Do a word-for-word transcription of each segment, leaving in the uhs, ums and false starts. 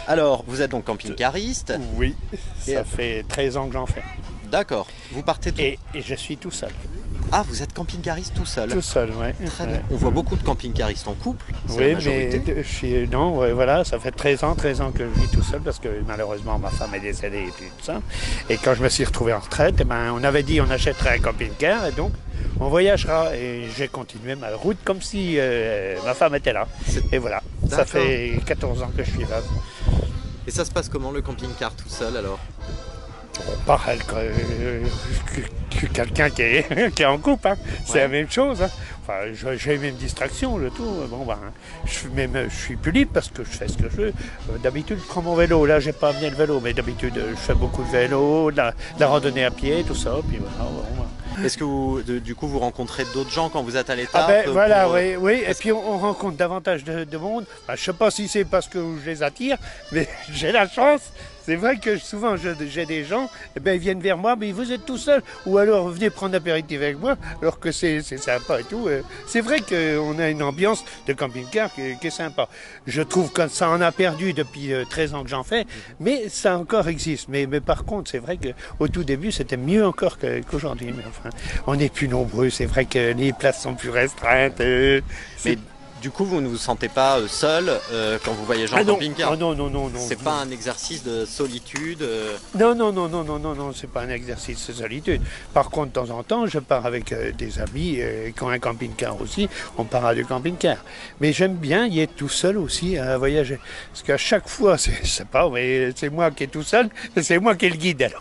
Alors, vous êtes donc camping-cariste? Oui, Et ça après fait treize ans que j'en fais. D'accord. Vous partez tout... Et, et je suis tout seul. Ah, vous êtes camping-cariste tout seul? Tout seul, oui. Très bien. On voit beaucoup de camping-caristes en couple, c'est la Oui, majorité. mais je suis, non, ouais, voilà, ça fait treize ans, treize ans que je vis tout seul parce que malheureusement ma femme est décédée et tout ça. Et quand je me suis retrouvé en retraite, eh ben, on avait dit on achèterait un camping-car et donc on voyagera. Et j'ai continué ma route comme si euh, ma femme était là. Et voilà, ça fait quatorze ans que je suis là. Et ça se passe comment le camping-car tout seul alors? Pareil que, euh, que, que quelqu'un qui est, qui est en couple, hein. C'est ouais. La même chose. Hein. Enfin, j'ai les mêmes distractions, le tout. Bon, ben, je, même, je suis plus libre parce que je fais ce que je veux. D'habitude, je prends mon vélo. Là, j'ai pas bien le vélo, mais d'habitude, je fais beaucoup de vélo, de la, de la randonnée à pied, tout ça. Puis voilà, voilà. Est-ce que vous, de, du coup, vous rencontrez d'autres gens quand vous êtes à l'étape? Ah ben voilà, pour... oui, oui. Et puis on, on rencontre davantage de, de monde. Ben, je ne sais pas si c'est parce que je les attire, mais j'ai la chance. C'est vrai que souvent j'ai des gens, eh ben, ils viennent vers moi, mais vous êtes tout seul. Ou alors venez prendre l'apéritif avec moi, alors que c'est sympa et tout. C'est vrai qu'on a une ambiance de camping-car qui, qui est sympa. Je trouve que ça en a perdu depuis treize ans que j'en fais, mais ça encore existe. Mais, mais par contre, c'est vrai qu'au tout début, c'était mieux encore qu'aujourd'hui. Mais enfin, on est plus nombreux, c'est vrai que les places sont plus restreintes. Euh, mais du coup, vous ne vous sentez pas seul euh, quand vous voyagez en ah camping-car? Ah non, non, non, non. C'est pas un exercice de solitude euh... Non, non, non, non, non, non, non, c'est pas un exercice de solitude. Par contre, de temps en temps, je pars avec euh, des amis euh, qui ont un camping-car aussi. On part à du camping-car. Mais j'aime bien y être tout seul aussi à voyager. Parce qu'à chaque fois, c'est pas, mais c'est moi qui est tout seul, c'est moi qui est le guide alors.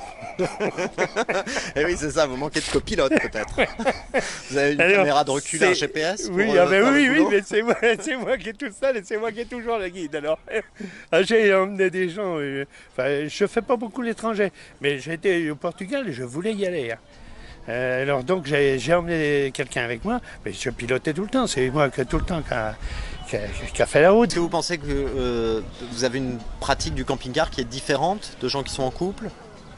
Et oui, c'est ça, vous manquez de copilote peut-être. Vous avez une alors, caméra de recul, un G P S pour, oui, euh, ah ben oui, oui, mais c'est moi, moi qui est tout seul et c'est moi qui est toujours le guide. Alors, j'ai emmené des gens, euh, enfin, je fais pas beaucoup l'étranger, mais j'étais au Portugal et je voulais y aller. Hein. Euh, alors donc j'ai emmené quelqu'un avec moi, mais je pilotais tout le temps, c'est moi qui tout le temps qui a, qui, a, qui a fait la route. Est-ce que vous pensez que euh, vous avez une pratique du camping-car qui est différente de gens qui sont en couple?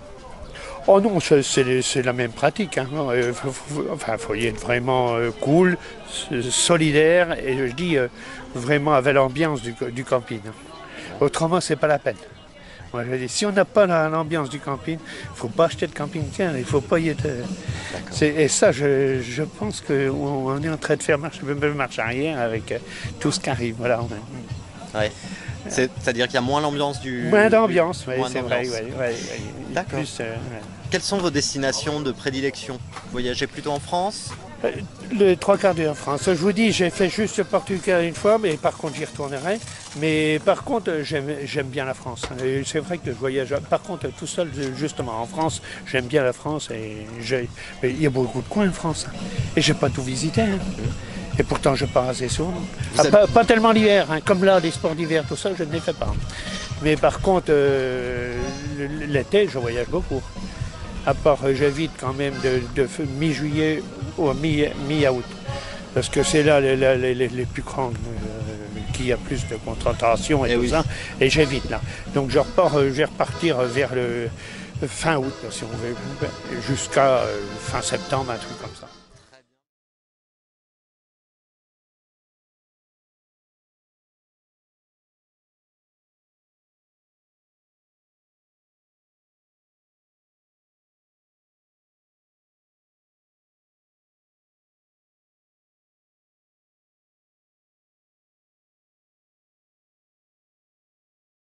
Oh non, c'est la même pratique. Hein. Euh, faut, faut, enfin, il faut y être vraiment euh, cool, solidaire, et je dis euh, vraiment avec l'ambiance du, du camping. Hein. Autrement, c'est pas la peine. Moi, je dis, si on n'a pas l'ambiance du camping, il ne faut pas acheter de camping-car, il ne faut pas y être. Euh, et ça, je, je pense qu'on on est en train de faire marche, marche arrière avec euh, tout ce qui arrive. Voilà, ouais. C'est-à-dire qu'il y a moins l'ambiance du... Moins d'ambiance, oui, c'est vrai. Ouais, ouais, ouais. D'accord. Euh, ouais. Quelles sont vos destinations de prédilection? Vous voyagez plutôt en France? euh, Les trois quarts d'heure en France. Je vous dis, j'ai fait juste le Portugal une fois, mais par contre, j'y retournerai. Mais par contre, j'aime bien la France. C'est vrai que je voyage, par contre, tout seul, justement, en France, j'aime bien la France. Et il y a beaucoup de coins en France. Hein. Et je n'ai pas tout visité. Hein. Et pourtant, je pars assez souvent. Ah, avez... pas, pas tellement l'hiver, hein. Comme là, les sports d'hiver, tout ça, je ne les fais pas. Mais par contre, euh, l'été, je voyage beaucoup. À part, j'évite quand même de, de mi-juillet au mi-août. Mi parce que c'est là les, les, les, les plus grandes, euh, qui y a plus de concentration et, et tout oui. ça. Et j'évite là. Donc je, repars, je vais repartir vers le fin août, si on veut, jusqu'à fin septembre, un truc comme ça.